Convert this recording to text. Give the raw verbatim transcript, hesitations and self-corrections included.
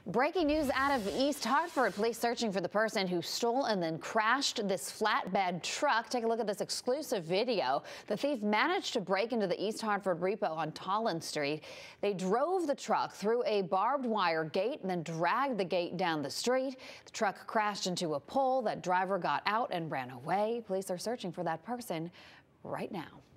Breaking news out of East Hartford. Police searching for the person who stole and then crashed this flatbed truck. Take a look at this exclusive video. The thief managed to break into the East Hartford Repo on Tollin Street. They drove the truck through a barbed wire gate and then dragged the gate down the street. The truck crashed into a pole. That driver got out and ran away. Police are searching for that person right now.